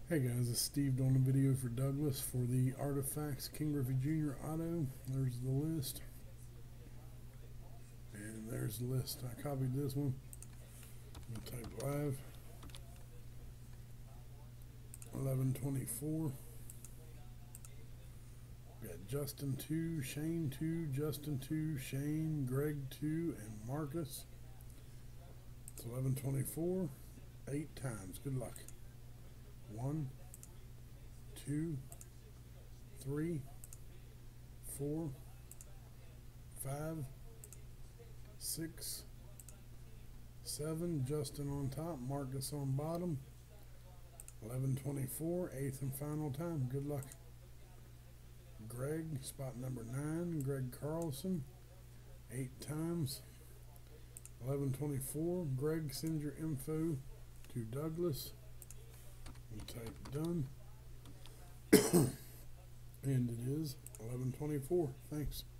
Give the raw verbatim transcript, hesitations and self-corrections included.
Hey guys, it's Steve doing a video for Douglas for the Artifacts King Griffey Junior Auto. There's the list. And there's the list. I copied this one. I'm going to type live. eleven twenty-four. We got Justin two, Shane two, Justin two, Shane, Greg two, and Marcus. It's eleven twenty-four. Eight times. Good luck. One, two, three, four, five, six, seven. Justin on top, Marcus on bottom. eleven twenty-four, eighth and final time. Good luck. Greg, spot number nine. Greg Carlson, eight times. eleven twenty-four. Greg, send your info to Douglas. We'll type done. And it is eleven twenty-four. Thanks.